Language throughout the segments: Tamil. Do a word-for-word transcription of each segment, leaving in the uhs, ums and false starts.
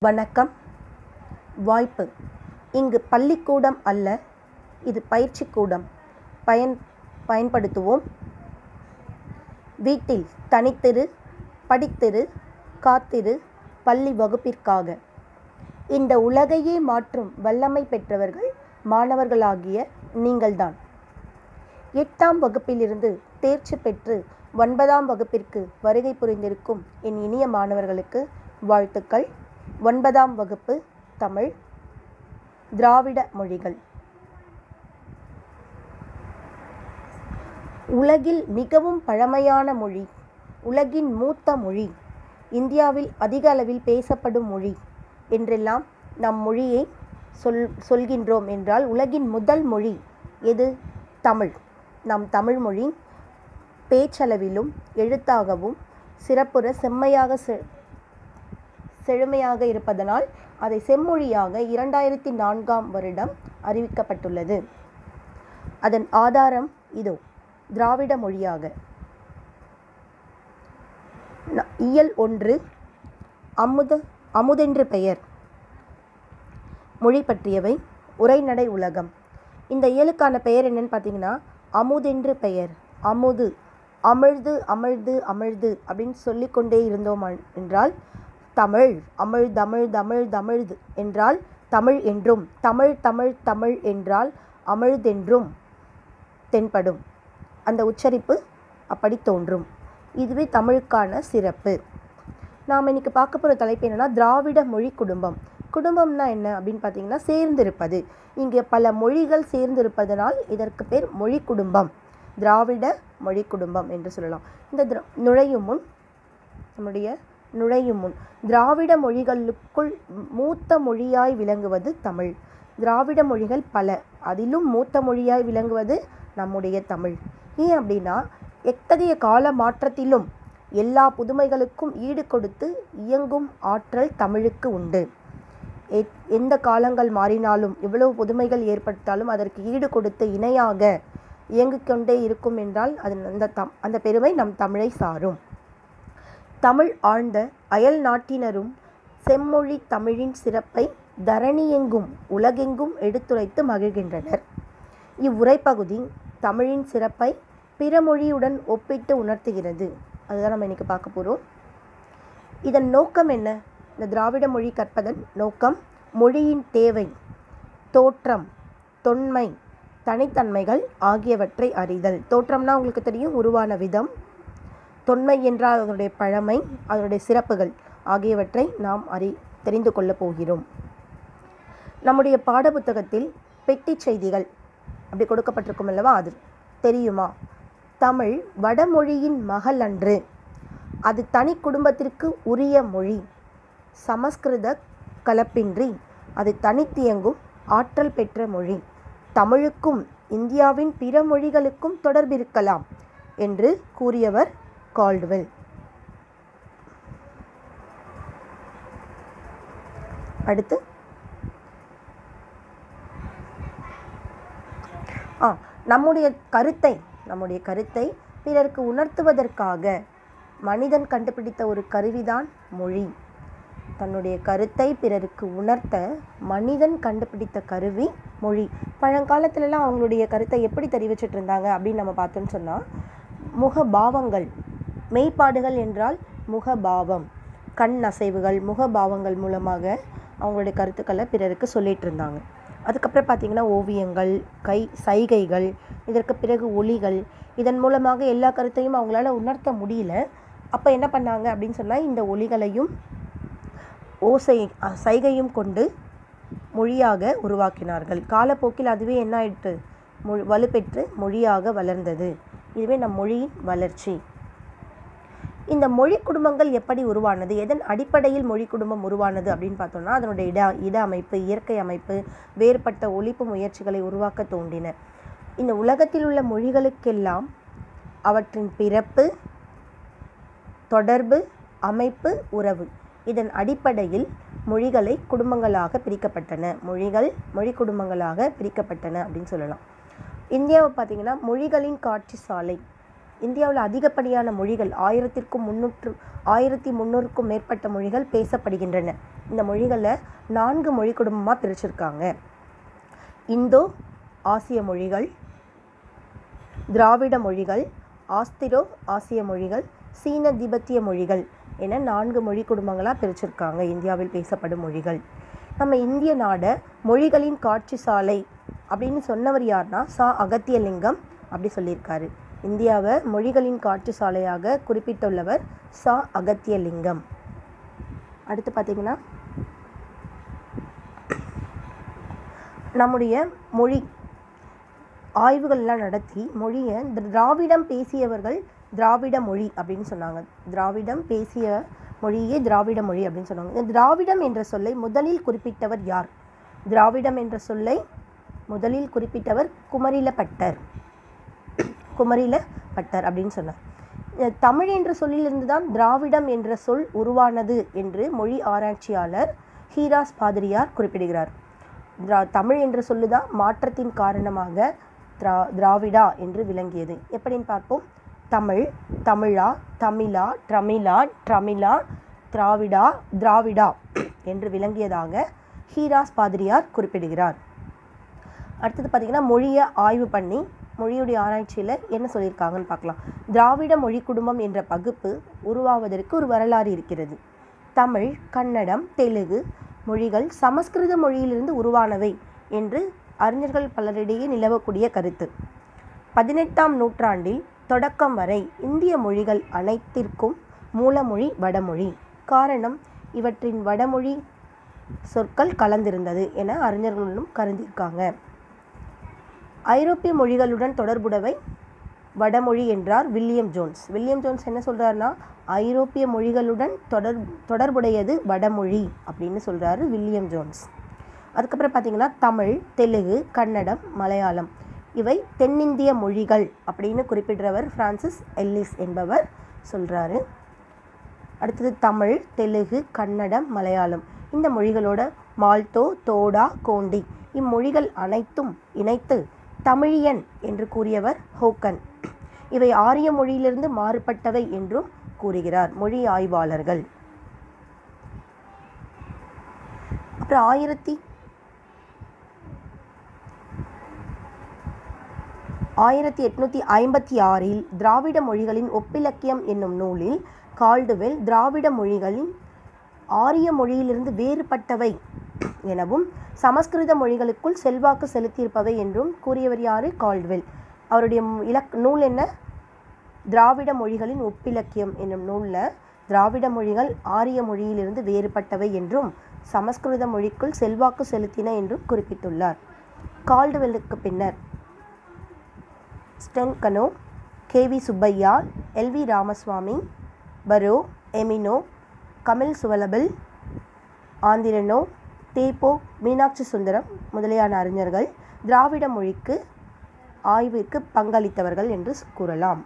வணக்கம். வாய்ப்பு. இங்கு பள்ளிக்கூடம் அல்ல, இது பயிற்சி கூடம். பயன் பயன்படுத்துவோம். வீட்டில் தனித்திரு, படித்திரு, காத்திரு, பள்ளி வகுப்பிற்காக. இந்த உலகையே மாற்றும் வல்லமை பெற்றவர்கள் மாணவர்களாகிய நீங்கள்தான். எட்டாம் வகுப்பிலிருந்து தேர்ச்சி பெற்று ஒன்பதாம் வகுப்பிற்கு வருகை புரிந்திருக்கும் என் இனிய மாணவர்களுக்கு வாழ்த்துக்கள். ஒன்பதாம் வகுப்பு தமிழ், திராவிட மொழிகள். உலகில் மிகவும் பழமையான மொழி, உலகின் மூத்த மொழி, இந்தியாவில் அதிக அளவில் பேசப்படும் மொழி என்றெல்லாம் நம் மொழியை சொல் சொல்கின்றோம் என்றால் உலகின் முதல் மொழி எது? தமிழ். நம் தமிழ் மொழி பேச்சளவிலும் எழுத்தாகவும் சிறப்புற செம்மையாக செ செழுமையாக இருப்பதனால் அதை செம்மொழியாக இரண்டாயிரத்தி நான்காம் வருடம் அறிவிக்கப்பட்டுள்ளது. அதன் ஆதாரம் இதோ, திராவிட மொழியாக. இயல் ஒன்று, அமுத அமுதென்று பெயர். மொழி பற்றியவை. உரைநடை உலகம். இந்த இயலுக்கான பெயர் என்னன்னு பார்த்தீங்கன்னா அமுதென்று பெயர். அமுது, அமிழ்து அமிழ்து அமிழ்து அப்படின்னு சொல்லிக்கொண்டே இருந்தோம் என்றால் தமிழ், அமிழ் தமிழ் தமிழ் தமிழ்து என்றால் தமிழ் என்றும், தமிழ் தமிழ் தமிழ் என்றால் அமிழ்தென்றும் தென்படும். அந்த உச்சரிப்பு அப்படி தோன்றும். இதுவே தமிழுக்கான சிறப்பு. நாம் இன்னைக்கு பார்க்க போகிற தலைப்பு என்னென்னா திராவிட மொழி குடும்பம். குடும்பம்னா என்ன அப்படின்னு பார்த்தீங்கன்னா சேர்ந்திருப்பது. இங்கே பல மொழிகள் சேர்ந்திருப்பதனால் இதற்கு பேர் மொழி குடும்பம், திராவிட மொழி குடும்பம் என்று சொல்லலாம். இந்த திரா நுழையும் முன் நம்முடைய நுழையும் முன் திராவிட மொழிகளுக்குள் மூத்த மொழியாய் விளங்குவது தமிழ். திராவிட மொழிகள் பல, அதிலும் மூத்த மொழியாய் விளங்குவது நம்முடைய தமிழ். ஏன் அப்படின்னா எத்தகைய கால மாற்றத்திலும் எல்லா புதுமைகளுக்கும் ஈடு கொடுத்து இயங்கும் ஆற்றல் தமிழுக்கு உண்டு. எந்த காலங்கள் மாறினாலும் எவ்வளவு புதுமைகள் ஏற்பட்டாலும் அதற்கு ஈடு கொடுத்து இணையாக இயங்கிக் கொண்டே இருக்கும் என்றால் அது அந்த தம் அந்த பெருமை நம் தமிழை சாரும். தமிழ் ஆழ்ந்த அயல் நாட்டினரும் செம்மொழி தமிழின் சிறப்பை தரணியெங்கும் உலகெங்கும் எடுத்துரைத்து மகிழ்கின்றனர். இவ்வுரைப்பகுதி தமிழின் சிறப்பை பிற மொழியுடன் ஒப்பிட்டு உணர்த்துகிறது. அதுதான் நம்ம இன்னைக்கு பார்க்க போகிறோம். இதன் நோக்கம் என்ன? இந்த திராவிட மொழி கற்பதன் நோக்கம் மொழியின் தேவை, தோற்றம், தொன்மை, தனித்தன்மைகள் ஆகியவற்றை அறிதல். தோற்றம்னா உங்களுக்கு தெரியும், உருவான விதம். தொன்மை என்றால் அதனுடைய பழமை, அதனுடைய சிறப்புகள் ஆகியவற்றை நாம் அறி தெரிந்து கொள்ளப் போகிறோம். நம்முடைய பாடப்புத்தகத்தில் பெட்டி செய்திகள் அப்படி கொடுக்கப்பட்டிருக்கும் அல்லவா, அது தெரியுமா? தமிழ் வடமொழியின் மகள் அன்று, அது தனி குடும்பத்திற்கு உரிய மொழி. சமஸ்கிருத கலப்பின்றி அது தனித்தியங்கும் ஆற்றல் பெற்ற மொழி. தமிழுக்கும் இந்தியாவின் பிற மொழிகளுக்கும் தொடர்பிருக்கலாம் என்று கூறியவர் கால்டுவெல். அடுத்து ஆ நம்முடைய கருத்தை நம்முடைய கருத்தை பிறருக்கு உணர்த்துவதற்காக மனிதன் கண்டுபிடித்த ஒரு கருவிதான் மொழி. தன்னுடைய கருத்தை பிறருக்கு உணர்த்த மனிதன் கண்டுபிடித்த கருவி மொழி. பழங்காலத்துலலாம் அவங்களுடைய கருத்தை எப்படி தெரிவிச்சிட்டு இருந்தாங்க அப்படின்னு நம்ம பார்த்தோன்னு சொன்னால், முகபாவங்கள், மெய்ப்பாடுகள் என்றால் முகபாவம், கண் அசைவுகள், முகபாவங்கள் மூலமாக அவங்களுடைய கருத்துக்களை பிறருக்கு சொல்லிகிட்டு இருந்தாங்க. அதுக்கப்புறம் பார்த்திங்கன்னா ஓவியங்கள், கை சைகைகள், இதற்கு பிறகு ஒலிகள், இதன் மூலமாக எல்லா கருத்தையும் அவங்களால உணர்த்த முடியல. அப்போ என்ன பண்ணாங்க அப்படின்னு சொன்னால், இந்த ஒலிகளையும் ஓசை சைகையும் கொண்டு மொழியாக உருவாக்கினார்கள். காலப்போக்கில் அதுவே என்ன ஆயிட்டு மொழி வலுப்பெற்று மொழியாக வளர்ந்தது. இதுவே நம் மொழியின் வளர்ச்சி. இந்த மொழி குடும்பங்கள் எப்படி உருவானது, எதன் அடிப்படையில் மொழி குடும்பம் உருவானது அப்படின்னு பார்த்தோம்னா, அதனுடைய இட இட அமைப்பு, இயற்கை அமைப்பு, வேறுபட்ட ஒலிப்பு முயற்சிகளை உருவாக்க தோன்றின. இந்த உலகத்தில் உள்ள மொழிகளுக்கெல்லாம் அவற்றின் பிறப்பு, தொடர்பு, அமைப்பு, உறவு, இதன் அடிப்படையில் மொழிகளை குடும்பங்களாக பிரிக்கப்பட்டன. மொழிகள் மொழி குடும்பங்களாக பிரிக்கப்பட்டன அப்படின்னு சொல்லலாம். இந்தியாவை பார்த்திங்கன்னா மொழிகளின் காட்சி சாலை இந்தியாவில் அதிகப்படியான மொழிகள் ஆயிரத்திற்கும் முன்னூற்று ஆயிரத்தி முந்நூறுக்கும் மேற்பட்ட மொழிகள் பேசப்படுகின்றன. இந்த மொழிகளை நான்கு மொழி குடும்பமாக பிரிச்சிருக்காங்க. இந்தோ ஆசிய மொழிகள், திராவிட மொழிகள், ஆஸ்திரோ ஆசிய மொழிகள், சீன திபெத்திய மொழிகள் என நான்கு மொழி குடும்பங்களாக பிரிச்சிருக்காங்க இந்தியாவில் பேசப்படும் மொழிகள். நம்ம இந்திய நாடை மொழிகளின் காட்சி சாலை அப்படின்னு சொன்னவர் யார்னா சா அகத்தியலிங்கம் அப்படி சொல்லியிருக்காரு. இந்தியாவை மொழிகளின் காட்சி சாலையாக குறிப்பிட்டுள்ளவர் சா அகத்தியலிங்கம். அடுத்து பார்த்திங்கன்னா நம்முடைய மொழி ஆய்வுகள்லாம் நடத்தி மொழியை திராவிடம் பேசியவர்கள் திராவிட மொழி அப்படின்னு சொன்னாங்க. திராவிடம் பேசிய மொழியே திராவிட மொழி அப்படின்னு சொன்னாங்க. இந்த திராவிடம் என்ற சொல்லை முதலில் குறிப்பிட்டவர் யார்? திராவிடம் என்ற சொல்லை முதலில் குறிப்பிட்டவர் குமரிலப்பட்டர். குமரிலப்பட்டர் அப்படின்னு சொன்னார். தமிழ் என்ற சொல்லிலிருந்து தான் திராவிடம் என்ற சொல் உருவானது என்று மொழி ஆராய்ச்சியாளர் ஹீராஸ் பாதிரியார் குறிப்பிடுகிறார். திரா தமிழ் என்ற சொல்லு தான் மாற்றத்தின் காரணமாக திரா திராவிடா என்று விளங்கியது. எப்படின்னு பார்ப்போம். தமிழ், தமிழா, தமிழா, ட்ரமிழா, ட்ரமிழா, திராவிடா, திராவிடா என்று விளங்கியதாக ஹீராஸ் பாதிரியார் குறிப்பிடுகிறார். அடுத்தது பார்த்திங்கன்னா மொழியை ஆய்வு பண்ணி மொழியுடைய ஆராய்ச்சியில் என்ன சொல்லியிருக்காங்கன்னு பார்க்கலாம். திராவிட மொழி குடும்பம் என்ற பகுப்பு உருவாவதற்கு ஒரு வரலாறு இருக்கிறது. தமிழ், கன்னடம், தெலுங்கு மொழிகள் சமஸ்கிருத மொழியிலிருந்து உருவானவை என்று அறிஞர்கள் பலரிடையே நிலவக்கூடிய கருத்து. பதினெட்டாம் நூற்றாண்டில் தொடக்கம் வரை இந்திய மொழிகள் அனைத்திற்கும் மூலமொழி வடமொழி. காரணம், இவற்றின் வடமொழி சொற்கள் கலந்திருந்தது என அறிஞர்களும் கருதியிருக்காங்க. ஐரோப்பிய மொழிகளுடன் தொடர்புடையவை வடமொழி என்றார் வில்லியம் ஜோன்ஸ். வில்லியம் ஜோன்ஸ் என்ன சொல்கிறாருன்னா, ஐரோப்பிய மொழிகளுடன் தொடர் தொடர்புடையது வடமொழி அப்படின்னு சொல்கிறாரு வில்லியம் ஜோன்ஸ். அதுக்கப்புறம் பார்த்திங்கன்னா தமிழ், தெலுங்கு, கன்னடம், மலையாளம் இவை தென்னிந்திய மொழிகள் அப்படின்னு குறிப்பிடுறவர் பிரான்சிஸ் எல்லிஸ் என்பவர் சொல்கிறாரு. அடுத்தது தமிழ், தெலுங்கு, கன்னடம், மலையாளம் இந்த மொழிகளோட மால்டோ, தோடா, கோண்டி இம்மொழிகள் அனைத்தும் இணைத்து தமிழியன் என்று கூறியவர் ஹோக்கன். இவை ஆரிய மொழியிலிருந்து மாறுபட்டவை என்றும் கூறுகிறார் மொழி ஆய்வாளர்கள். அப்புறம் ஆயிரத்தி ஆயிரத்தி எட்நூற்றி ஐம்பத்தி ஆறில் திராவிட மொழிகளின் ஒப்பிலக்கியம் என்னும் நூலில் கால்டுவெல் திராவிட மொழிகளின் ஆரிய மொழியிலிருந்து வேறுபட்டவை எனவும் சமஸ்கிருத மொழிகளுக்குள் செல்வாக்கு செலுத்தியிருப்பவை என்றும் கூறியவர் யார்? கால்டுவெல். அவருடைய இலக் நூல் என்ன? திராவிட மொழிகளின் ஒப்பிலக்கியம் என்னும் நூலில் திராவிட மொழிகள் ஆரிய மொழியிலிருந்து வேறுபட்டவை என்றும் சமஸ்கிருத மொழிக்குள் செல்வாக்கு செலுத்தின என்றும் குறிப்பிட்டுள்ளார். கால்டுவெல்லுக்கு பின்னர் Sten Konow, K V Subbaiah, L V Ramaswamy, Burrow, Emeneau, Kamil Zvelebil, Andronov, தேப்போ, மீனாட்சி சுந்தரம் முதலியான அறிஞர்கள் திராவிட மொழிக்கு ஆய்விற்கு பங்களித்தவர்கள் என்று கூறலாம்.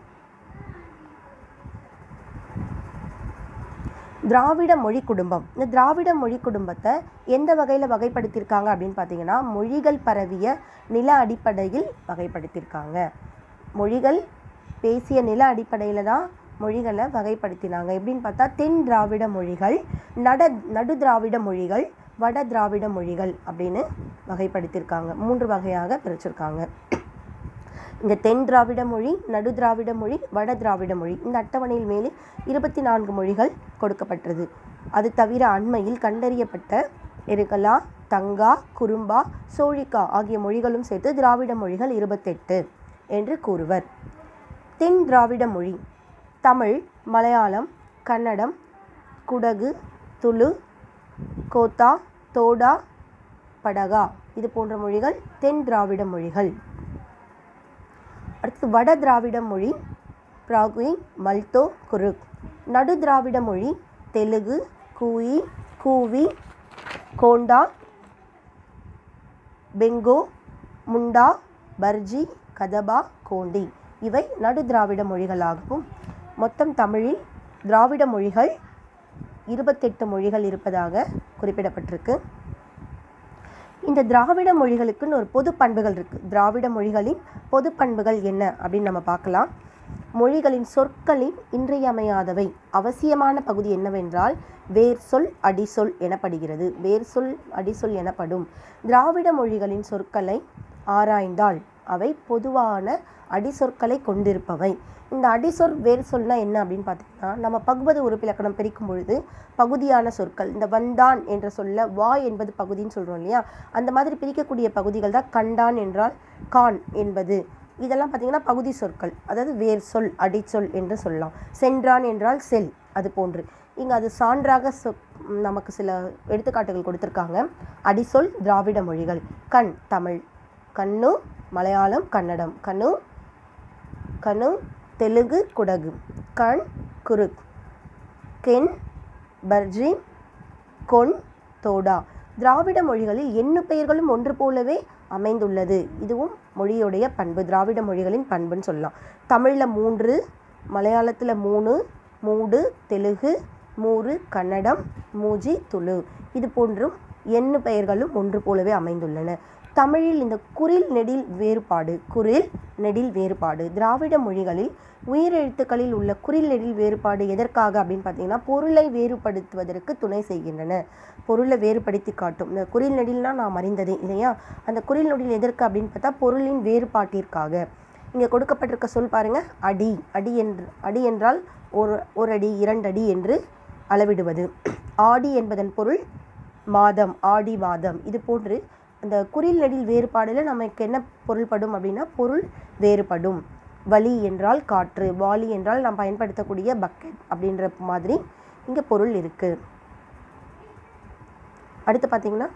திராவிட மொழி குடும்பம். இந்த திராவிட மொழி குடும்பத்தை எந்த வகையில் வகைப்படுத்தியிருக்காங்க அப்படின்னு பார்த்தீங்கன்னா, மொழிகள் பரவிய நில அடிப்படையில் வகைப்படுத்தியிருக்காங்க. மொழிகள் பேசிய நில அடிப்படையில் தான் மொழிகளை வகைப்படுத்தினாங்க. எப்படின்னு பார்த்தா, தென் திராவிட மொழிகள், நட நடு திராவிட மொழிகள், வட திராவிட மொழிகள் அப்படின்னு வகைப்படுத்தியிருக்காங்க. மூன்று வகையாக பிரிச்சிருக்காங்க. இந்த தென் திராவிட மொழி, நடு திராவிட மொழி, வட திராவிட மொழி இந்த அட்டவணையில் மேலே இருபத்தி நான்கு மொழிகள் கொடுக்கப்பட்டது. அது தவிர அண்மையில் கண்டறியப்பட்ட எருகலா, தங்கா, குறும்பா, சோழிக்கா ஆகிய மொழிகளும் சேர்த்து திராவிட மொழிகள் இருபத்தெட்டு என்று கூறுவர். தென் திராவிட மொழி தமிழ், மலையாளம், கன்னடம், குடகு, துளு, கோத்தா, தோடா, படகா இது போன்ற மொழிகள் தென் திராவிட மொழிகள். அடுத்து வட திராவிட மொழி பிராகுய், மல்தோ, குருக். நடு திராவிட மொழி தெலுங்கு, கூயி, கூவி, கோண்டா, பெங்கோ, முண்டா, பர்ஜி, கதபா, கோண்டி இவை நடு திராவிட மொழிகளாகவும் மொத்தம் தமிழில் திராவிட மொழிகள் இருபத்தெட்டு மொழிகள் இருப்பதாக குறிப்பிடப்பட்டிருக்கு. இந்த திராவிட மொழிகளுக்குன்னு ஒரு பொது பண்புகள் இருக்குது. திராவிட மொழிகளின் பொது பண்புகள் என்ன அப்படின்னு நம்ம பார்க்கலாம். மொழிகளின் சொற்களின் இன்றியமையாதவை அவசியமான பகுதி என்னவென்றால் வேர் சொல் அடிசொல் எனப்படுகிறது. வேர் சொல் அடிசொல் எனப்படும். திராவிட மொழிகளின் சொற்களை ஆராய்ந்தால் அவை பொதுவான அடிசொற்களை கொண்டிருப்பவை. இந்த அடிசொற் வேர் சொல்னா என்ன அப்படின்னு பார்த்தீங்கன்னா, நம்ம பகுபத உறுப்பிலக்கணம் பிரிக்கும் பொழுது பகுதியான சொற்கள், இந்த வந்தான் என்ற சொல்ல வா என்பது பகுதின்னு சொல்கிறோம் இல்லையா, அந்த மாதிரி பிரிக்கக்கூடிய பகுதிகள் தான் கண்டான் என்றால் கான் என்பது. இதெல்லாம் பார்த்திங்கன்னா பகுதி சொற்கள், அதாவது வேர் சொல் அடிச்சொல் என்று சொல்லலாம். சென்றான் என்றால் செல், அது போன்று. இங்கே அது சான்றாக சொ நமக்கு சில எடுத்துக்காட்டுகள் கொடுத்துருக்காங்க. அடிசொல் திராவிட மொழிகள். கண் தமிழ், கண்ணு மலையாளம் கன்னடம், கண்ணு கண்ணு தெலுங்கு குடகு, கண் குருக், கென் பர்ஜி, கொன் தோடா. திராவிட மொழிகளில் எண்ணு பெயர்களும் ஒன்று போலவே அமைந்துள்ளது. இதுவும் மொழியுடைய பண்பு, திராவிட மொழிகளின் பண்புன்னு சொல்லலாம். தமிழில் மூன்று, மலையாளத்தில் மூணு, மூடு தெலுங்கு, மூறு கன்னடம், மூஜி துளு. இது போன்றும் எண்ணு பெயர்களும் ஒன்று போலவே அமைந்துள்ளன. தமிழில் இந்த குறில் நெடில் வேறுபாடு, குறில் நெடில் வேறுபாடு திராவிட மொழிகளில் உயிரெழுத்துக்களில் உள்ள குறில் நெடில் வேறுபாடு எதற்காக அப்படின்னு பார்த்தீங்கன்னா, பொருளை வேறுபடுத்துவதற்கு துணை செய்கின்றன. பொருளை வேறுபடுத்தி காட்டும். இந்த குறில் நெடில்னா நாம் அறிந்ததே இல்லையா, அந்த குறில் நெடில் எதற்கு அப்படின்னு பார்த்தா பொருளின் வேறுபாட்டிற்காக. இங்கே கொடுக்கப்பட்டிருக்க சொல் பாருங்கள், அடி. அடி என்று அடி என்றால் ஒரு ஒரு அடி இரண்டு அடி என்று அளவிடுவது. ஆடி என்பதன் பொருள் மாதம், ஆடி மாதம். இது போன்று அந்த குறில் நெடில் வேறுபாடில் நமக்கு என்ன பொருள்படும் அப்படின்னா பொருள் வேறுபடும். வலி என்றால் காற்று, வாலி என்றால் நாம் பயன்படுத்தக்கூடிய பக்கெட் அப்படின்ற மாதிரி இங்கே பொருள் இருக்குது. அடுத்து பார்த்திங்கன்னா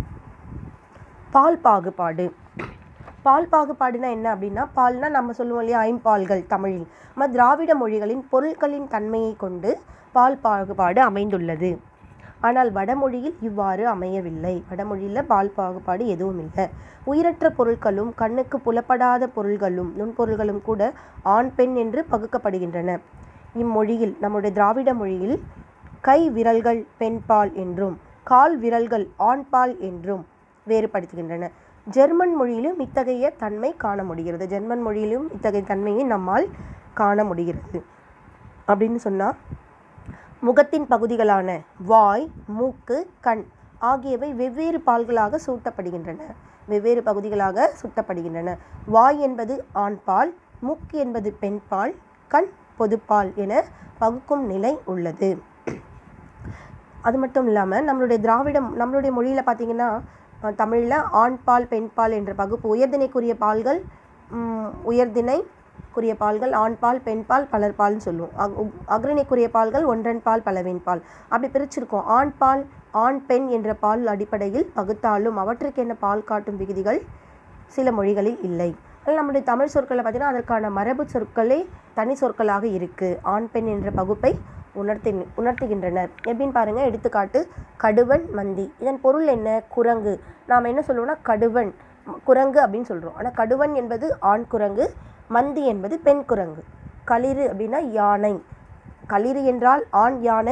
பால் பாகுபாடு. பால் பாகுபாடுனா என்ன அப்படின்னா, பால்னா நம்ம சொல்லுவோம் இல்லையா ஐம்பால்கள் தமிழில். நம்ம திராவிட மொழிகளின் பொருட்களின் தன்மையை கொண்டு பால் பாகுபாடு அமைந்துள்ளது. ஆனால் வடமொழியில் இவ்வாறு அமையவில்லை. வடமொழியில் பால் பாகுபாடு எதுவும் இல்லை. உயிரற்ற பொருட்களும் கண்ணுக்கு புலப்படாத பொருள்களும் நுண்பொருள்களும் கூட ஆண் பெண் என்று பகுக்கப்படுகின்றன. இம்மொழியில், நம்முடைய திராவிட மொழியில் கை விரல்கள் பெண்பால் என்றும் கால் விரல்கள் ஆண்பால் என்றும் வேறுபடுத்துகின்றன. ஜெர்மன் மொழியிலும் இத்தகைய தன்மை காண முடிகிறது. ஜெர்மன் மொழியிலும் இத்தகைய தன்மையை நம்மால் காண முடிகிறது. அப்படின்னு சொன்னால், முகத்தின் பகுதிகளான வாய், மூக்கு, கண் ஆகியவை வெவ்வேறு பால்களாக சூட்டப்படுகின்றன. வெவ்வேறு பகுதிகளாக சுட்டப்படுகின்றன. வாய் என்பது ஆண்பால், மூக்கு என்பது பெண்பால், கண் பொதுப்பால் என பகுக்கும் நிலை உள்ளது. அது மட்டும் இல்லாமல் நம்மளுடைய திராவிடம் நம்மளுடைய மொழியில் பார்த்திங்கன்னா, தமிழில் ஆண்பால் பெண்பால் என்ற பகுப்பு, உயர்திணைக்குரிய பால்கள் உயர்திணை குரிய பால்கள் ஆண்பால் பெண்பால் பலர்பால்னு சொல்லுவோம். அக் அக்ரணிக்குரிய பால்கள் ஒன்றன் பால் பலவின் பால் அப்படி பிரிச்சிருக்கோம். ஆண்பால் ஆண் பெண் என்ற பால் அடிப்படையில் பகுத்தாலும் அவற்றுக்கு என்ன பால் காட்டும் விகுதிகள் சில மொழிகளில் இல்லை. அதில் நம்முடைய தமிழ் சொற்களை பார்த்திங்கன்னா அதற்கான மரபு சொற்களே தனி சொற்களாக இருக்குது. ஆண் பெண் என்ற பகுப்பை உணர்த்தி உணர்த்துகின்றனர். எப்படின்னு பாருங்கள். எடுத்துக்காட்டு கடுவன் மந்தி. இதன் பொருள் என்ன? குரங்கு. நாம் என்ன சொல்லுவோம்னா கடுவன் குரங்கு அப்படின்னு சொல்கிறோம். ஆனால் கடுவன் என்பது ஆண் குரங்கு, மந்தி என்பது பெண் குரங்கு. களிறு அப்படின்னா யானை. களிறு என்றால் ஆண் யானை,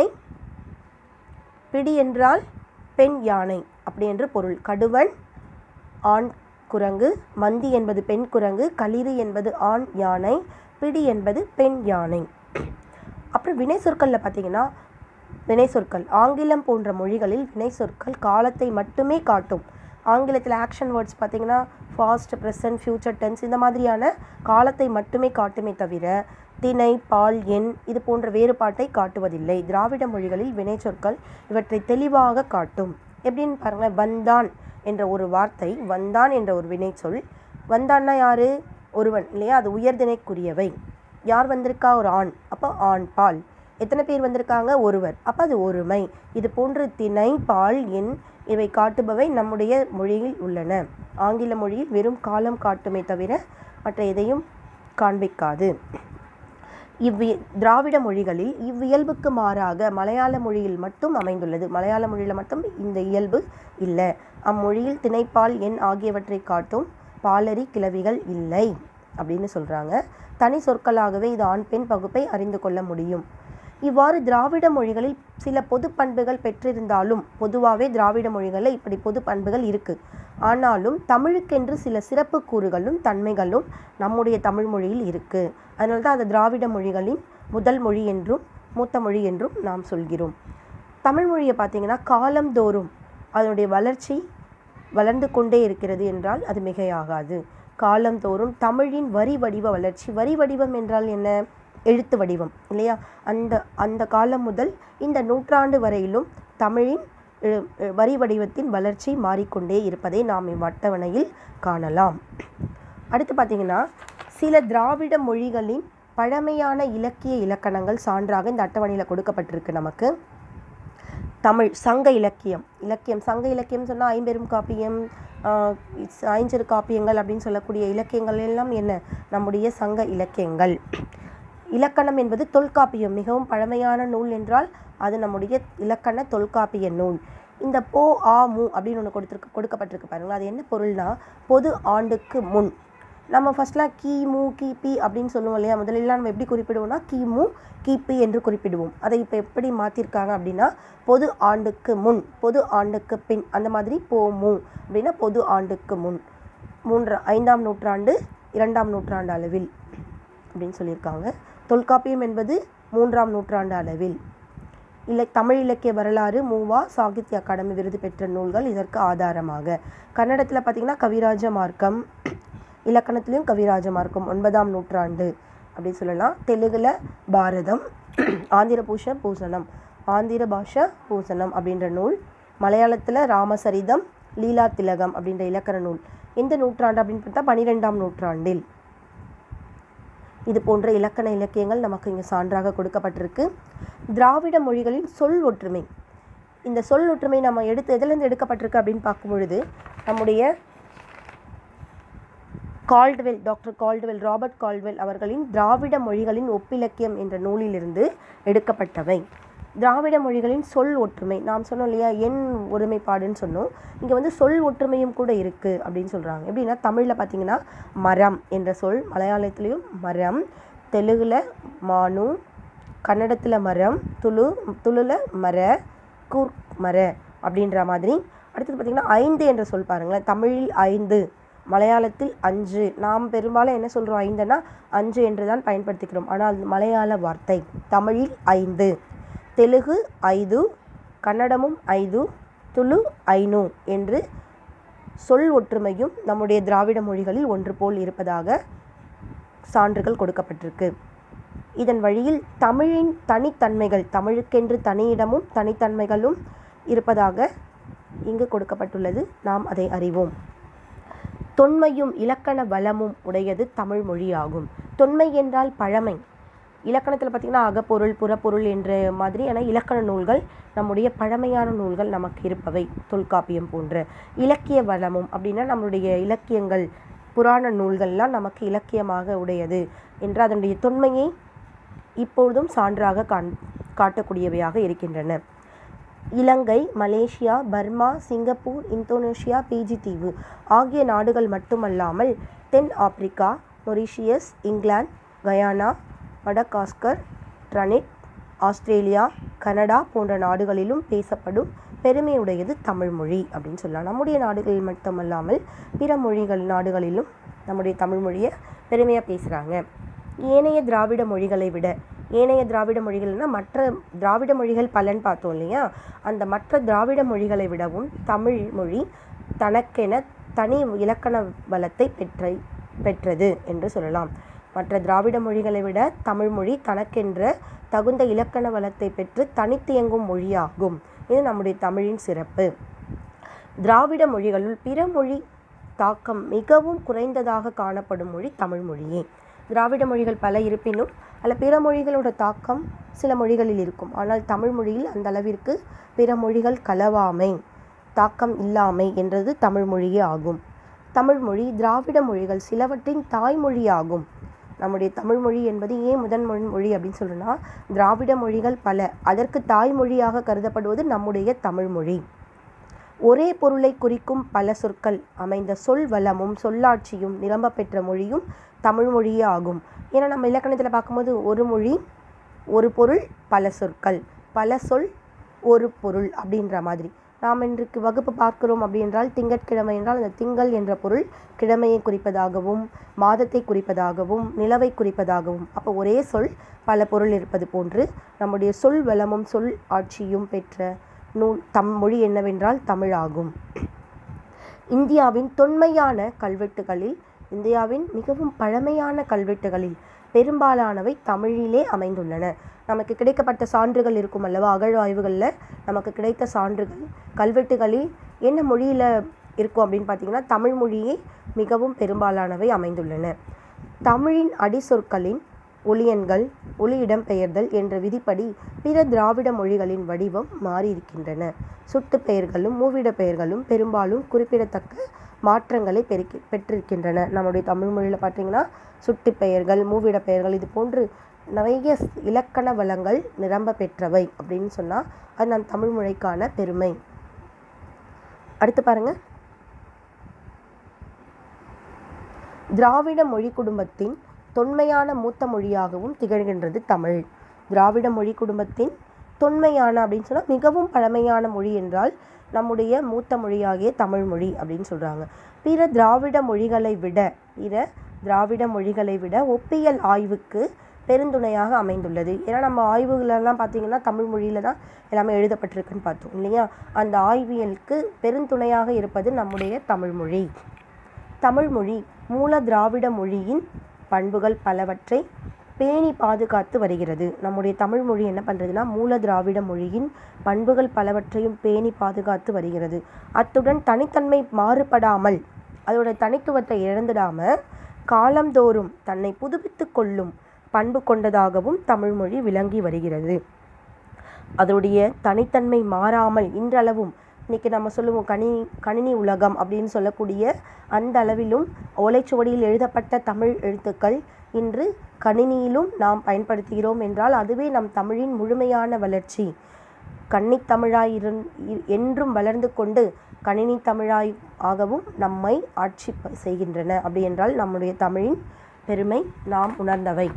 பிடி என்றால் பெண் யானை அப்படி என்று பொருள். கடுவன் ஆண் குரங்கு, மந்தி என்பது பெண் குரங்கு, களிறு என்பது ஆண் யானை, பிடி என்பது பெண் யானை. அப்புறம் வினை சொற்களில் பார்த்திங்கன்னா, வினை சொற்கள் ஆங்கிலம் போன்ற மொழிகளில் வினை சொற்கள் காலத்தை மட்டுமே காட்டும். ஆங்கிலத்தில் ஆக்ஷன் வேர்ட்ஸ் பார்த்திங்கன்னா ஃபாஸ்ட், ப்ரெசன்ட், ஃப்யூச்சர் டென்ஸ் இந்த மாதிரியான காலத்தை மட்டுமே காட்டுமே தவிர திணை, பால், எண் இது போன்ற வேறுபாட்டை காட்டுவதில்லை. திராவிட மொழிகளில் வினை சொற்கள் இவற்றை தெளிவாக காட்டும். எப்படின்னு பாருங்கள். வந்தான் என்ற ஒரு வார்த்தை, வந்தான் என்ற ஒரு வினை சொல். வந்தான்னா யார்? ஒருவன் இல்லையா, அது உயர்திணைக்குரியவை. யார் வந்திருக்கா? ஒரு ஆண், அப்போ ஆண் பால். எத்தனை பேர் வந்திருக்காங்க? ஒருவர், அப்போ அது ஒருமை. இது போன்று திணை, பால், எண் இவை காட்டுபவை நம்முடைய மொழியில் உள்ளன. ஆங்கில மொழியில் வெறும் காலம் காட்டுமே தவிர மற்ற எதையும் காண்பிக்காது. இவ்வி திராவிட மொழிகளில் இவ்வியல்புக்கு மாறாக மலையாள மொழியில் மட்டும் அமைந்துள்ளது. மலையாள மொழியில் மட்டும் இந்த இயல்பு இல்லை. அம்மொழியில் திணைப்பால், எண் ஆகியவற்றை காட்டும் பாலரி கிளவிகள் இல்லை அப்படின்னு சொல்கிறாங்க. தனி சொற்களாகவே இது ஆண் பெண் பகுப்பை அறிந்து கொள்ள முடியும். இவ்வாறு திராவிட மொழிகளில் சில பொது பண்புகள் பெற்றிருந்தாலும், பொதுவாகவே திராவிட மொழிகளில் இப்படி பொது பண்புகள் இருக்குது. ஆனாலும் தமிழுக்கென்று சில சிறப்பு கூறுகளும் தன்மைகளும் நம்முடைய தமிழ் மொழியில் இருக்குது. அதனால தான் அது திராவிட மொழிகளின் முதல் மொழி என்றும் மூத்த மொழி என்றும் நாம் சொல்கிறோம். தமிழ் மொழியை பார்த்திங்கன்னா காலந்தோறும் அதனுடைய வளர்ச்சி வளர்ந்து கொண்டே இருக்கிறது என்றால் அது மிகையாகாது. காலந்தோறும் தமிழின் வரி வடிவ வளர்ச்சி, வரி வடிவம் என்றால் என்ன? எழுத்து வடிவம் இல்லையா? அந்த அந்த காலம் முதல் இந்த நூற்றாண்டு வரையிலும் தமிழின் வரி வடிவத்தின் வளர்ச்சி மாறிக்கொண்டே இருப்பதை நாம் இவ்வட்டவணையில் காணலாம். அடுத்து பார்த்திங்கன்னா சில திராவிட மொழிகளின் பழமையான இலக்கிய இலக்கணங்கள் சான்றாக இந்த அட்டவணையில் கொடுக்கப்பட்டிருக்கு. நமக்கு தமிழ் சங்க இலக்கியம் இலக்கியம் சங்க இலக்கியம் சொன்னால் ஐம்பெரும் காப்பியம், ஐஞ்சிறு காப்பியங்கள் அப்படின்னு சொல்லக்கூடிய இலக்கியங்கள் எல்லாம் என்ன? நம்முடைய சங்க இலக்கியங்கள். இலக்கணம் என்பது தொல்காப்பியம், மிகவும் பழமையான நூல் என்றால் அது நம்முடைய இலக்கண தொல்காப்பிய நூல். இந்த போ ஆ மு அப்படின்னு ஒன்று கொடுத்துருக்கு கொடுக்கப்பட்டிருக்கு பாருங்களா, அது என்ன பொருள்னா பொது ஆண்டுக்கு முன். நம்ம ஃபஸ்ட்லாம் கிமு கிபி அப்படின்னு சொல்லுவோம் இல்லையா? முதலெல்லாம் நம்ம எப்படி குறிப்பிடுவோம்னா கிமு கிபி என்று குறிப்பிடுவோம். அதை இப்போ எப்படி மாற்றிருக்காங்க அப்படின்னா பொது ஆண்டுக்கு முன், பொது ஆண்டுக்கு பின், அந்த மாதிரி போமு அப்படின்னா பொது ஆண்டுக்கு முன், மூன்றா ஐந்தாம் நூற்றாண்டு இரண்டாம் நூற்றாண்டு அளவில் அப்படின்னு சொல்லியிருக்காங்க. தொல்காப்பியம் என்பது மூன்றாம் நூற்றாண்டு அளவில். இல்லை தமிழ் இலக்கிய வரலாறு மூவா சாகித்ய அகாடமி விருது பெற்ற நூல்கள் இதற்கு ஆதாரமாக. கன்னடத்தில் பார்த்திங்கன்னா கவிராஜ மார்க்கம், இலக்கணத்திலையும் கவிராஜ மார்க்கம் ஒன்பதாம் நூற்றாண்டு அப்படின்னு சொல்லலாம். தெலுங்குல பாரதம், ஆந்திர பூஷ பூசணம் ஆந்திர பாஷா பூசணம் அப்படின்ற நூல். மலையாளத்தில் ராமசரிதம், லீலா திலகம் அப்படின்ற இலக்கண நூல். எந்த நூற்றாண்டு அப்படின்னு பார்த்தா பன்னிரெண்டாம் நூற்றாண்டில். இது போன்ற இலக்கண இலக்கியங்கள் நமக்கு இங்கே சான்றாக கொடுக்கப்பட்டிருக்கு. திராவிட மொழிகளின் சொல் ஒற்றுமை, இந்த சொல் ஒற்றுமை நம்ம எடுத்து எதிலிருந்து எடுக்கப்பட்டிருக்கு அப்படின்னு பார்க்கும் பொழுது நம்முடைய Caldwell, doctor Caldwell, Robert Caldwell அவர்களின் திராவிட மொழிகளின் ஒப்பிலக்கியம் என்ற நூலிலிருந்து எடுக்கப்பட்டவை. திராவிட மொழிகளின் சொல் ஒற்றுமை, நாம் சொன்னோம் இல்லையா எண் ஒருமைப்பாடுன்னு சொன்னோம், இங்கே வந்து சொல் ஒற்றுமையும் கூட இருக்குது அப்படின்னு சொல்கிறாங்க. எப்படின்னா தமிழில் பார்த்திங்கன்னா மரம் என்ற சொல், மலையாளத்துலேயும் மரம், தெலுங்கில் மானு, கன்னடத்தில் மரம், துளு துளுல மர, கூர் மர அப்படின்ற மாதிரி. அடுத்தது பார்த்திங்கன்னா ஐந்து என்ற சொல் பாருங்களேன், தமிழில் ஐந்து, மலையாளத்தில் அஞ்சு. நாம் பெரும்பாலும் என்ன சொல்கிறோம்? ஐந்துன்னா அஞ்சு என்று தான் பயன்படுத்திக்கிறோம். ஆனால் மலையாள வார்த்தை தமிழில் ஐந்து, தெலுங்கு ஐது, கன்னடமும் ஐது, துளு ஐநூ என்று சொல் ஒற்றுமையும் நம்முடைய திராவிட மொழிகளில் ஒன்று போல் இருப்பதாக சான்றுகள் கொடுக்கப்பட்டிருக்கு. இதன் வழியில் தமிழின் தனித்தன்மைகள், தமிழுக்கென்று தனியிடமும் தனித்தன்மைகளும் இருப்பதாக இங்கு கொடுக்கப்பட்டுள்ளது. நாம் அதை அறிவோம். தொன்மையும் இலக்கண வளமும் உடையது தமிழ் மொழியாகும். தொன்மை என்றால் பழமை. இலக்கணத்தில் பார்த்திங்கன்னா அகப்பொருள் புறப்பொருள் என்ற மாதிரியான இலக்கண நூல்கள் நம்முடைய பழமையான நூல்கள் நமக்கு இருப்பவை, தொல்காப்பியம் போன்ற. இலக்கிய வளமும் அப்படின்னா நம்மளுடைய இலக்கியங்கள், புராண நூல்கள்லாம் நமக்கு இலக்கியமாக உடையது என்ற அதனுடைய தொன்மையை இப்பொழுதும் சான்றாக காண் காட்டக்கூடியவையாக இருக்கின்றன. Ilangai, Malaysia, Burma, Singapore, Indonesia, Fiji தீவு ஆகிய நாடுகள் மட்டுமல்லாமல் தென் Africa, Mauritius, England, Guyana, Madagascar, Trinidad, Australia, Canada போன்ற நாடுகளிலும் பேசப்படும் பெருமையுடையது தமிழ் மொழி அப்படின்னு சொல்லலாம். நம்முடைய நாடுகளில் மட்டுமல்லாமல் பிற மொழிகள் நாடுகளிலும் நம்முடைய தமிழ் மொழியை பெருமையாக பேசுகிறாங்க. ஏனைய திராவிட மொழிகளை விட, ஏனைய திராவிட மொழிகள்னால் மற்ற திராவிட மொழிகள் பலன் பார்த்தோம் இல்லையா, அந்த மற்ற திராவிட மொழிகளை விடவும் தமிழ் மொழி தனக்கென தனி இலக்கண வளத்தை பெற்ற பெற்றது என்று சொல்லலாம். மற்ற திராவிட மொழிகளை விட தமிழ் மொழி தனக்கென்ற தகுந்த இலக்கண வளத்தை பெற்று தனித்து இயங்கும் மொழியாகும். இது நம்முடைய தமிழின் சிறப்பு. திராவிட மொழிகளுள் பிற மொழி தாக்கம் மிகவும் குறைந்ததாக காணப்படும் மொழி தமிழ் மொழியே. திராவிட மொழிகள் பல இருப்பினும் அல்ல பிற மொழிகளோட தாக்கம் சில மொழிகளில் இருக்கும். ஆனால் தமிழ் மொழியில் அந்த அளவிற்கு பிற மொழிகள் கலவாமை, தாக்கம் இல்லாமை என்றது தமிழ் மொழியே ஆகும். தமிழ் மொழி திராவிட மொழிகள் சிலவற்றின் தாய்மொழியாகும். நம்முடைய தமிழ் மொழி என்பது ஏன் முதன் மொழி அப்படின்னு சொல்கிறோன்னா, திராவிட மொழிகள் பல, அதற்கு தாய்மொழியாக கருதப்படுவது நம்முடைய தமிழ் மொழி. ஒரே பொருளை குறிக்கும் பல சொற்கள் அமைந்த சொல் வளமும் சொல்லாட்சியும் நிரம்ப பெற்ற மொழியும் தமிழ் மொழியே ஆகும். ஏன்னா நம்ம இலக்கணத்தில் பார்க்கும்போது ஒரு மொழி ஒரு பொருள் பல சொற்கள், பல சொல் ஒரு பொருள் அப்படின்ற மாதிரி. நாம் இன்றைக்கு வகுப்பு பார்க்கிறோம் அப்படின்றால் திங்கட்கிழமை என்றால் அந்த திங்கள் என்ற பொருள் கிழமையை குறிப்பதாகவும் மாதத்தை குறிப்பதாகவும் நிலவை குறிப்பதாகவும், அப்போ ஒரே சொல் பல பொருள் இருப்பது போன்று நம்முடைய சொல் வளமும் சொல் ஆட்சியும் பெற்ற நூல் தம் மொழி என்னவென்றால் தமிழாகும். இந்தியாவின் தொன்மையான கல்வெட்டுகளில் இந்தியாவின் மிகவும் பழமையான கல்வெட்டுகளில் பெரும்பாலானவை தமிழிலே அமைந்துள்ளன. நமக்கு கிடைக்கப்பட்ட சான்றுகள் இருக்கும் அல்லவா, அகழ்வாய்வுகளில் நமக்கு கிடைத்த சான்றுகள் கல்வெட்டுகளில் என்ன மொழியில் இருக்கும் அப்படின்னு பார்த்திங்கன்னா தமிழ் மொழியே மிகவும் பெரும்பாலானவை அமைந்துள்ளன. தமிழின் அடிச்சொற்களின் ஒலியன்கள் ஒலி இடம்பெயர்தல் என்ற விதிப்படி பிற திராவிட மொழிகளின் வடிவம் மாறியிருக்கின்றன. சுட்டு பெயர்களும் மூவிட பெயர்களும் பெரும்பாலும் குறிப்பிடத்தக்க மாற்றங்களை பெருக்கி பெற்றிருக்கின்றன. நம்முடைய தமிழ் மொழியில் பார்த்திங்கன்னா சுட்டு பெயர்கள் மூவிட பெயர்கள் இது போன்று நிறைய இலக்கண வளங்கள் நிரம்ப பெற்றவை அப்படின்னு சொன்னால் அது நம் தமிழ் மொழிக்கான பெருமை. அடுத்து பாருங்க, திராவிட மொழி குடும்பத்தின் தொன்மையான மூத்த மொழியாகவும் திகழ்கின்றது தமிழ். திராவிட மொழி குடும்பத்தின் தொன்மையான அப்படின்னு சொன்னால் மிகவும் பழமையான மொழி என்றால் நம்முடைய மூத்த மொழியாகிய தமிழ் மொழி அப்படின்னு சொல்கிறாங்க. பிற திராவிட மொழிகளை விட பிற திராவிட மொழிகளை விட ஒப்பியல் ஆய்வுக்கு பெருந்துணையாக அமைந்துள்ளது. ஏன்னா நம்ம ஆய்வுகளெல்லாம் பார்த்திங்கன்னா தமிழ் மொழியில் தான் எல்லாமே எழுதப்பட்டிருக்குன்னு பார்த்தோம் இல்லையா. அந்த ஆய்வியலுக்கு பெருந்துணையாக இருப்பது நம்முடைய தமிழ்மொழி. தமிழ்மொழி மூல திராவிட மொழியின் பண்புகள் பலவற்றை பேணி பாதுகாத்து வருகிறது. நம்முடைய தமிழ் மொழி என்ன பண்ணுறதுன்னா மூல திராவிட மொழியின் பண்புகள் பலவற்றையும் பேணி பாதுகாத்து வருகிறது. அத்துடன் தனித்தன்மை மாறுபடாமல் அதோட தனித்துவத்தை இழந்துடாமல் காலந்தோறும் தன்னை புதுப்பித்து கொள்ளும் பண்பு கொண்டதாகவும் தமிழ்மொழி விளங்கி வருகிறது. அதோடைய தனித்தன்மை மாறாமல் இன்றளவும் இன்றைக்கி நம்ம சொல்லுவோம் கணி கணினி உலகம் அப்படின்னு சொல்லக்கூடிய அந்த அளவிலும் ஓலைச்சுவடியில் எழுதப்பட்ட தமிழ் எழுத்துக்கள் இன்று கணினியிலும் நாம் பயன்படுத்துகிறோம் என்றால் அதுவே நம் தமிழின் முழுமையான வளர்ச்சி. கன்னித்தமிழாய் இரு என்றும் வளர்ந்து கொண்டு கணினி தமிழாய் ஆகவும் நம்மை ஆட்சி செய்கின்றன. அப்படி என்றால் நம்முடைய தமிழின் பெருமை நாம் உணர்ந்தவை.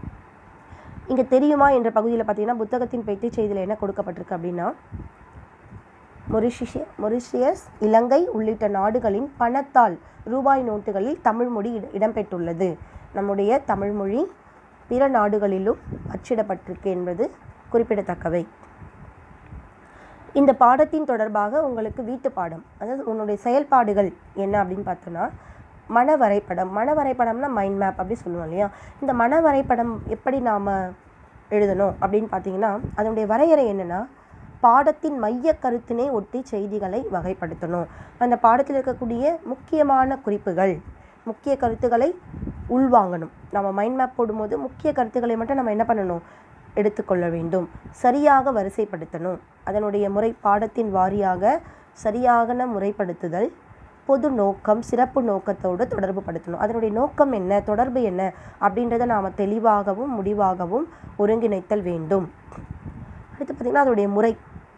இங்கே தெரியுமா என்ற பகுதியில் பார்த்திங்கன்னா புத்தகத்தின் பெட்டி செய்தியில் என்ன கொடுக்கப்பட்டிருக்கு அப்படின்னா மொரிஷிய மொரிஷியஸ் இலங்கை உள்ளிட்ட நாடுகளின் பணத்தால் ரூபாய் நோட்டுகளில் தமிழ்மொழி இடம்பெற்றுள்ளது. நம்முடைய தமிழ்மொழி பிற நாடுகளிலும் அச்சிடப்பட்டிருக்கு என்பது குறிப்பிடத்தக்கவை. இந்த பாடத்தின் தொடர்பாக உங்களுக்கு வீட்டு பாடம், அதாவது உன்னுடைய செயல்பாடுகள் என்ன அப்படின்னு பார்த்தோன்னா மன வரைபடம். மன வரைபடம்னா மைண்ட் மேப் அப்படி சொல்லுவோம் இல்லையா. இந்த மன வரைபடம் எப்படி நாம் எழுதணும் அப்படின்னு பார்த்தீங்கன்னா அதனுடைய வரையறை என்னென்னா பாடத்தின் மைய கருத்தினை ஒட்டி செய்திகளை வகைப்படுத்தணும். அந்த பாடத்தில் இருக்கக்கூடிய முக்கியமான குறிப்புகள் முக்கிய கருத்துக்களை உள்வாங்கணும். நம்ம மைண்ட் மேப் போடும்போது முக்கிய கருத்துக்களை மட்டும் நம்ம என்ன பண்ணணும் எடுத்துக்கொள்ள வேண்டும். சரியாக வரிசைப்படுத்தணும். அதனுடைய முறை பாடத்தின் வாரியாக சரியான முறைப்படுத்துதல், பொது நோக்கம் சிறப்பு நோக்கத்தோடு தொடர்பு படுத்தணும். அதனுடைய நோக்கம் என்ன, தொடர்பு என்ன அப்படின்றத நாம் தெளிவாகவும் முடிவாகவும் ஒருங்கிணைத்தல் வேண்டும். அடுத்து பார்த்திங்கன்னா அதனுடைய முறை,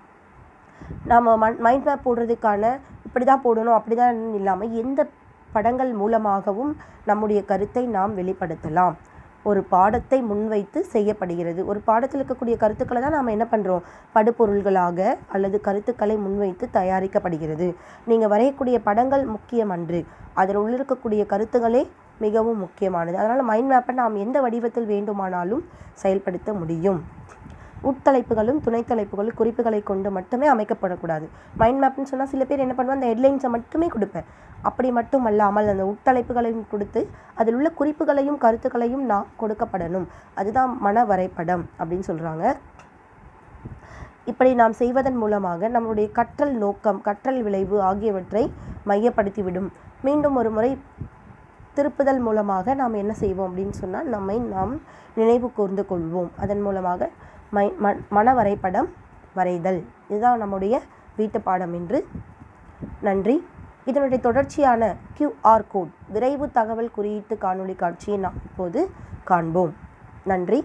நாம் மண் மைண்ட் மேப் போடுறதுக்கான இப்படி தான் போடணும் அப்படி தான் இல்லாமல் எந்த படங்கள் மூலமாகவும் நம்முடைய கருத்தை நாம் வெளிப்படுத்தலாம். ஒரு பாடத்தை முன்வைத்து செய்யப்படுகிறது. ஒரு பாடத்தில் இருக்கக்கூடிய கருத்துக்களை தான் நாம் என்ன பண்ணுறோம் படுபொருள்களாக அல்லது கருத்துக்களை முன்வைத்து தயாரிக்கப்படுகிறது. நீங்கள் வரையக்கூடிய படங்கள் முக்கியமன்று, அதில் உள்ளிருக்கக்கூடிய கருத்துக்களே மிகவும் முக்கியமானது. அதனால் மைண்ட் மேப்பை நாம் எந்த வடிவத்தில் வேண்டுமானாலும் செயல்படுத்த முடியும். உட்தலைப்புகளும் துணைத்தலைப்புகளும் குறிப்புகளை கொண்டு மட்டுமே அமைக்கப்படக்கூடாது. மைண்ட் மேப்னு சொன்னால் சில பேர் என்ன பண்ணுவாங்க அந்த ஹெட்லைன்ஸை மட்டுமே கொடுப்பேன். அப்படி மட்டும் அல்லாமல் அந்த உட்தலைப்புகளையும் கொடுத்து அதில் உள்ள குறிப்புகளையும் கருத்துக்களையும் நாம் கொடுக்கப்படணும். அதுதான் மன வரைபடம் அப்படின்னு சொல்கிறாங்க. இப்படி நாம் செய்வதன் மூலமாக நம்முடைய கற்றல் நோக்கம் கற்றல் விளைவு ஆகியவற்றை மையப்படுத்திவிடும். மீண்டும் ஒரு முறை திருப்புதல் மூலமாக நாம் என்ன செய்வோம் அப்படின்னு சொன்னால் நம்மை நாம் நினைவு கூர்ந்து கொள்வோம். அதன் மூலமாக மை மன வரைபடம் வரைதல் இதுதான் நம்முடைய வீட்டு பாடம் என்று. நன்றி. இதனுடைய தொடர்ச்சியான கியூஆர் கோட் விரைவு தகவல் குறியீட்டு காணொளி காட்சியை நாம் இப்போது காண்போம். நன்றி.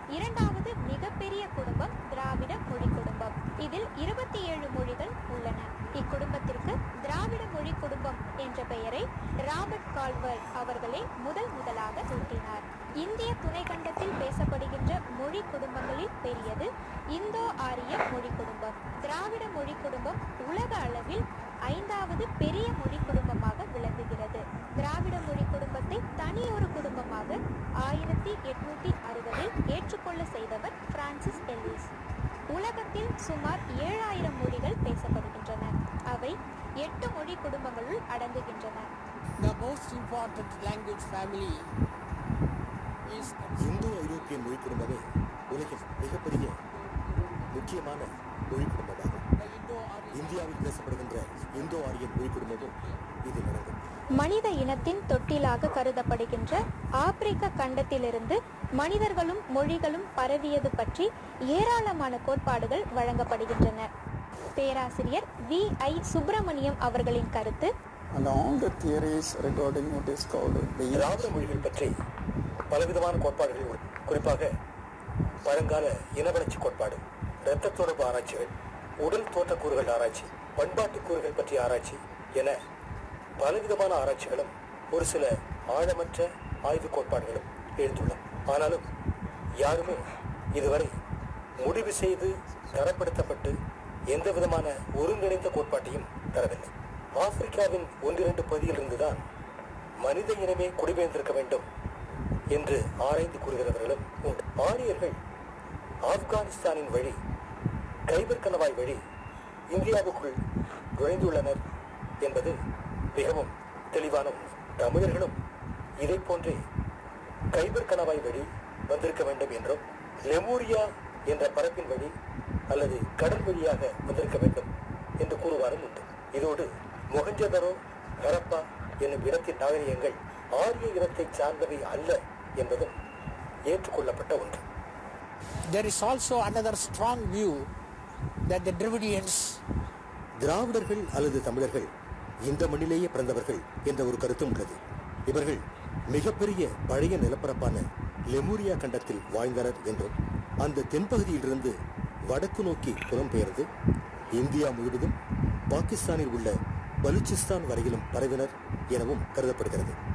இரண்டாவது மிகப்பெரிய குடும்பம் திராவிட மொழி குடும்பம். இதில் இருபத்தி ஏழு மொழிகள் உள்ளன. இக்குடும்பத்திற்கு திராவிட மொழி குடும்பம் என்ற பெயரை ராபர்ட் கால்வர் அவர்களே முதல் முதலாக சூட்டினார். இந்திய துணைக்கண்டத்தில் பேசப்படுகின்ற மொழி குடும்பங்களில் பெரியது இந்தோ ஆரிய மொழி குடும்பம். திராவிட மொழி குடும்பம் உலக அளவில் ஐந்தாவது பெரிய மொழி குடும்பமாக விளங்குகிறது. திராவிட மொழி குடும்பத்தை தனியொரு குடும்பமாக ஆயிரத்தி எட்நூத்தி அறுபதில் ஏற்றுக்கொள்ள செய்தவர் பிரான்சிஸ் எல்லிஸ். உலகத்தில் சுமார் ஏழாயிரம் மொழிகள் பேசப்படுகின்றன. அவை எட்டு மொழி குடும்பங்களுள் அடங்குகின்றன. இந்தோ ஐரோப்பிய மொழி குடும்பமே உலகில் மிகப்பெரிய முக்கியமான மொழி குடும்பமாகும். இந்தியாவில் பேசப்படுகின்ற இந்தோ ஆரிய மொழி குடும்பமும் இதில் அடங்கும். மனித இனத்தின் தொட்டிலாக கருதப்படுகின்ற ஆப்பிரிக்க கண்டத்திலிருந்து மனிதர்களும் மொழிகளும் பரவியது பற்றி ஏராளமான கோட்பாடுகள் வழங்கப்படுகின்றன. பேராசிரியர் வி ஐ சுப்பிரமணியம் அவர்களின் கருத்து, திராவிட மொழிகள் பற்றி பலவிதமான கோட்பாடுகள் உண்டு. குறிப்பாக பழங்கால இனவளர்ச்சி கோட்பாடு, இரத்த தொடர்பு ஆராய்ச்சிகள், உடல் தோற்றக்கூறுகள் ஆராய்ச்சி, பண்பாட்டு கூறுகள் பற்றிய ஆராய்ச்சி என பலவிதமான ஆராய்ச்சிகளும் ஒரு சில ஆழமற்ற ஆய்வு கோட்பாடுகளும் எழுந்துள்ளன. ஆனாலும் யாருமே இதுவரை முடிவு செய்து தரப்படுத்தப்பட்டு எந்த விதமான ஒருங்கிணைந்த கோட்பாட்டையும் தரவில்லை. ஆப்பிரிக்காவின் ஒன்றிரண்டு பகுதியிலிருந்துதான் மனித இனமே குடிபெயர்ந்திருக்க வேண்டும் என்று ஆராய்ந்து கூறுகிறவர்களும் உண்டு. ஆரியர்கள் ஆப்கானிஸ்தானின் வழி கைபர் கணவாய் வழி இந்தியாவுக்குள் நுழைந்துள்ளனர் என்பது மிகவும் தெளிவான உண்மை. தமிழர்களும் இதை போன்றே கைபர் கணவாய் வழி வந்திருக்க வேண்டும் என்றும், லெமூரியா என்ற பரப்பின் வழி அல்லது கடல் வழியாக வந்திருக்க வேண்டும் என்று கூறுவாரும் உண்டு. இதோடு மொஹஞ்சதரோ, ஹரப்பா என்னும் இடத்தின் நாகரிகங்கள் ஆரிய இனத்தை சார்ந்தவை அல்ல என்பதும் ஏற்றுக்கொள்ளப்பட்ட ஒன்று. There is also another strong view that the Dravidians, திராவிடர்கள் அல்லது தமிழர்கள் இந்த மண்ணிலேயே பிறந்தவர்கள் என்ற ஒரு கருத்தும் உள்ளது. இவர்கள் மிகப்பெரிய பழைய நிலப்பரப்பான லெமூரியா கண்டத்தில் வாழ்ந்தனர் என்றும், அந்த தென்பகுதியிலிருந்து வடக்கு நோக்கி புலம்பெயர்ந்து இந்தியா முழுவதும் பாகிஸ்தானில் உள்ள பலூச்சிஸ்தான் வரையிலும் பரவினர் எனவும் கருதப்படுகிறது.